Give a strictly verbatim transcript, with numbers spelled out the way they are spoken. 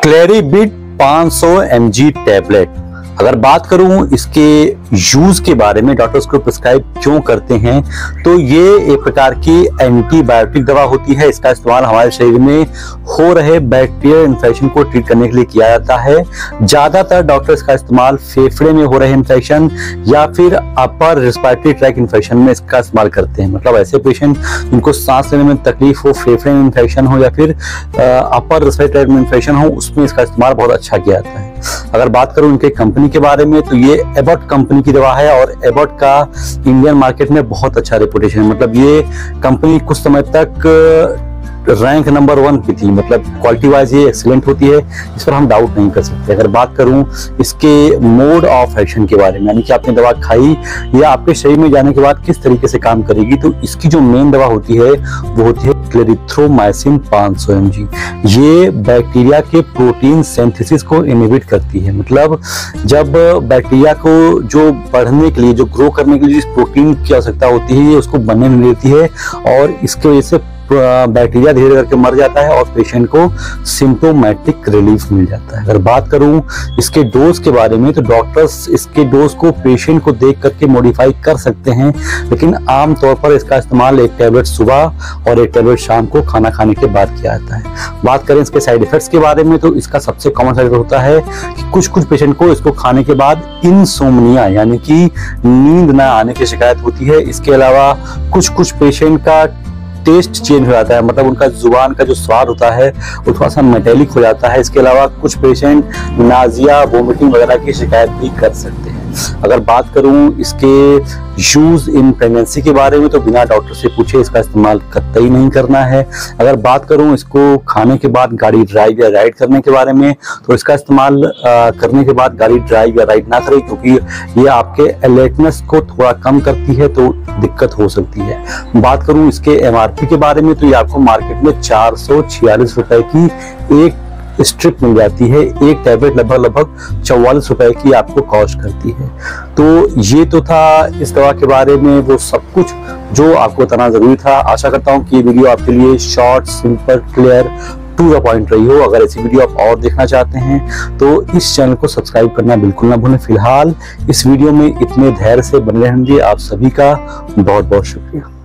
क्लैरिबिट पाँच सौ M G tablet. अगर बात करूं इसके यूज के बारे में, डॉक्टर्स को प्रिस्क्राइब क्यों करते हैं, तो ये एक प्रकार की एंटीबायोटिक दवा होती है। इसका इस्तेमाल हमारे शरीर में हो रहे बैक्टीरियल इन्फेक्शन को ट्रीट करने के लिए किया जाता है। ज्यादातर डॉक्टर इसका इस्तेमाल फेफड़े में हो रहे इन्फेक्शन या फिर अपर रिस्पिरेटरी ट्रैक इन्फेक्शन में इसका इस्तेमाल करते हैं। मतलब ऐसे पेशेंट जिनको सांस लेने में तकलीफ हो, फेफड़े में इन्फेक्शन हो या फिर अपर रिस्पिरेटरी ट्रैक में इन्फेक्शन हो, उसमें इसका इस्तेमाल बहुत अच्छा किया जाता है। अगर बात करूं इनके कंपनी के बारे में, तो ये एबॉट कंपनी की दवा है और एबॉट का इंडियन मार्केट में बहुत अच्छा रेपुटेशन है। मतलब ये कंपनी कुछ समय तक रैंक नंबर वन की थी, मतलब क्वालिटी वाइज ये एक्सीलेंट होती है, इस पर हम डाउट नहीं कर सकते। अगर बात करूं इसके मोड ऑफ एक्शन के बारे में, यानी कि आपने दवा खाई या आपके शरीर में जाने के बाद किस तरीके से काम करेगी, तो इसकी जो मेन दवा होती है वो होती है क्लेरिथ्रोमाइसिन पाँच सौ एम जी। ये बैक्टीरिया के प्रोटीन सिंथेसिस को इनहिबिट करती है। मतलब जब बैक्टीरिया को जो बढ़ने के लिए, जो ग्रो करने के लिए जिस प्रोटीन की आवश्यकता होती है, ये उसको बनने नहीं देती है और इसकी वजह से बैक्टीरिया धीरे करके मर जाता है और पेशेंट को सिम्टोमेटिक रिलीफ मिल जाता है। अगर बात करूं इसके डोज के बारे में, तो डॉक्टर्स इसके डोज को पेशेंट को देख करके मॉडिफाई कर सकते हैं, लेकिन आमतौर पर इसका इस्तेमाल एक टैबलेट सुबह और एक टैबलेट शाम को खाना खाने के बाद किया जाता है। बात करें इसके साइड इफेक्ट्स के बारे में, तो इसका सबसे कॉमन साइड इफेक्ट होता है कि कुछ कुछ पेशेंट को इसको खाने के बाद इंसोम्निया यानी कि नींद न आने की शिकायत होती है। इसके अलावा कुछ कुछ पेशेंट का टेस्ट चेंज हो जाता है, मतलब उनका जुबान का जो स्वाद होता है वो थोड़ा सा मेटेलिक हो जाता है। इसके अलावा कुछ पेशेंट नाजिया, वोमिटिंग वगैरह की शिकायत भी कर सकते हैं। अगर बात करूं इसके यूज इन प्रेगनेंसी के बारे में, तो बिना डॉक्टर से पूछे इसका इस्तेमाल कतई नहीं करना है। अगर बात करूं इसको खाने के बाद गाड़ी ड्राइव या राइड करने के बारे में, तो इसका इस्तेमाल करने के बाद गाड़ी ड्राइव या राइड ना करें, क्योंकि ये आपके अलर्टनेस को थोड़ा कम करती है, तो दिक्कत हो सकती है। बात करूं इसके एम आर पी के बारे में, तो ये आपको मार्केट में चार सौ छियालीस रुपए की एक स्ट्रिप मिल जाती है। एक टैबलेट लगभग लगभग चौवालीस रुपए की आपको कॉस्ट करती है। तो ये तो था इस दवा के बारे में वो सब कुछ जो आपको बताना जरूरी था। आशा करता हूँ कि ये वीडियो आपके लिए short, simple, clear, to the point रही हो। अगर ऐसी वीडियो आप और देखना चाहते हैं तो इस चैनल को सब्सक्राइब करना बिल्कुल ना भूलें। फिलहाल इस वीडियो में इतने धैर्य से बने रहने आप सभी का बहुत बहुत शुक्रिया।